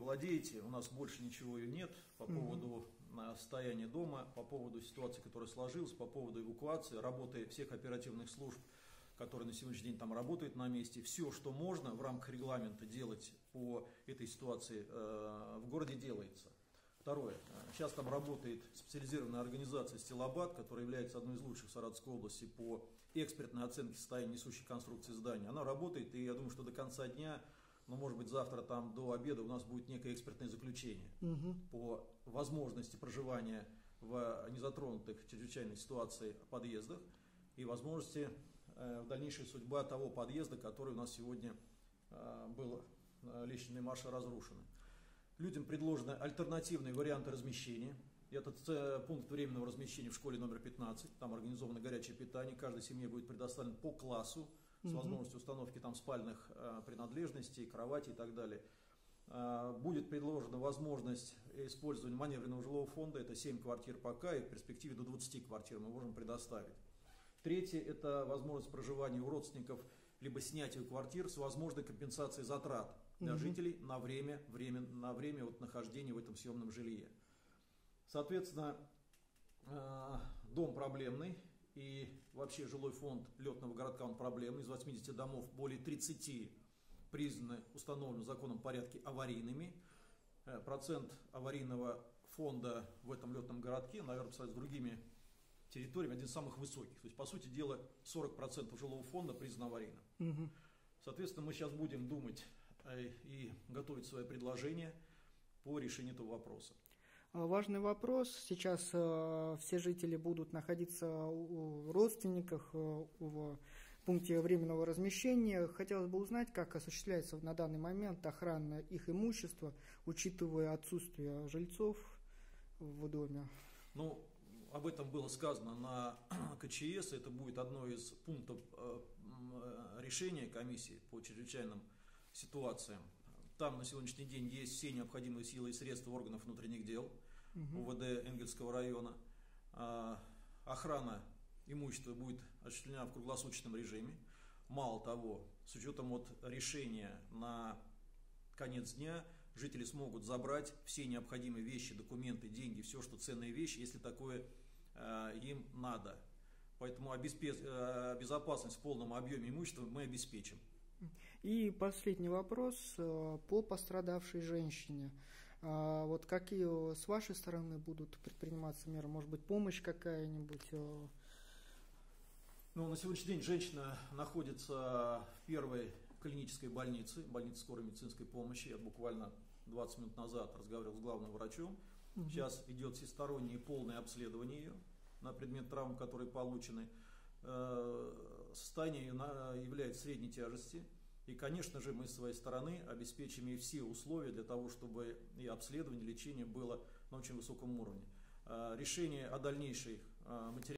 владеете, у нас больше ничего и нет по поводу состояния дома, по поводу ситуации, которая сложилась, по поводу эвакуации, работы всех оперативных служб, которые на сегодняшний день там работают на месте. Все, что можно в рамках регламента делать по этой ситуации в городе, делается. Второе. Сейчас там работает специализированная организация «Стилобат», которая является одной из лучших в Саратовской области по экспертной оценке состояния несущей конструкции здания. Она работает, и я думаю, что до конца дня, ну, может быть, завтра там до обеда у нас будет некое экспертное заключение по возможности проживания в незатронутых чрезвычайных ситуациях подъездах и возможности дальнейшей судьба того подъезда, который у нас сегодня был лестничной маршей разрушен. Людям предложены альтернативные варианты размещения. Этот пункт временного размещения в школе номер 15. Там организовано горячее питание. Каждой семье будет предоставлен по классу с возможностью установки там спальных принадлежностей, кровати и так далее. Будет предложена возможность использования маневренного жилого фонда. Это 7 квартир пока, и в перспективе до 20 квартир мы можем предоставить. Третье – это возможность проживания у родственников либо снятию квартир с возможной компенсацией затрат для жителей на время вот нахождения в этом съемном жилье. Соответственно, дом проблемный, и вообще жилой фонд летного городка он проблемный. Из 80 домов более 30 признаны установленным законом порядке аварийными. Процент аварийного фонда в этом летном городке, наверное, с другими территориями, один из самых высоких. То есть, по сути дела, 40% жилого фонда признан аварийным. Соответственно, мы сейчас будем думать и готовить свои предложения по решению этого вопроса. Важный вопрос. Сейчас все жители будут находиться у родственников в пункте временного размещения. Хотелось бы узнать, как осуществляется на данный момент охрана их имущества, учитывая отсутствие жильцов в доме. Ну, об этом было сказано на КЧС. Это будет одно из пунктов решения комиссии по чрезвычайным ситуациям. Там на сегодняшний день есть все необходимые силы и средства органов внутренних дел УВД Энгельсского района. Охрана имущества будет осуществлена в круглосуточном режиме. Мало того, с учетом вот решения на конец дня, жители смогут забрать все необходимые вещи, документы, деньги, все, что ценные вещи, если такое им надо. Поэтому безопасность в полном объеме имущества мы обеспечим. И последний вопрос по пострадавшей женщине. Вот какие с вашей стороны будут предприниматься меры? Может быть, помощь какая-нибудь? Ну, на сегодняшний день женщина находится в первой клинической больнице скорой медицинской помощи. Я буквально 20 минут назад разговаривал с главным врачом. Сейчас идет всестороннее полное обследование ее на предмет травм, которые получены. Состояние является средней тяжести. И, конечно же, мы с своей стороны обеспечим ей все условия для того, чтобы и обследование, и лечение было на очень высоком уровне. Решение о дальнейших материалах